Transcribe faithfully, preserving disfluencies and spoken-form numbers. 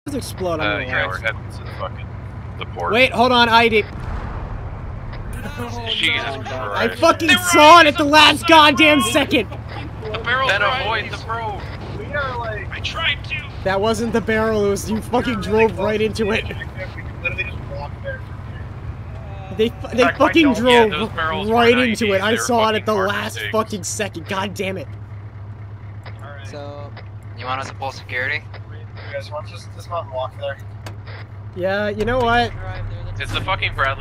explode on Uh, the yeah, left. we're heading to the fucking the port. Wait, hold on, I D. Oh, Jesus no. Christ. I fucking saw it at the last goddamn second! The barrel then avoid the road. We are like. I tried to. That wasn't the barrel, it was you fucking drove right into it. We can literally just walk there. They they Heck, fucking I don't- yeah, drove those barrels right were into it. I nineties, they saw were it at the fucking last mistakes. fucking second. God damn it. Alright. So, you want us to pull security? You guys want to just dismount and walk there? Yeah, you know what? Drive there, that's It's the fucking Bradley.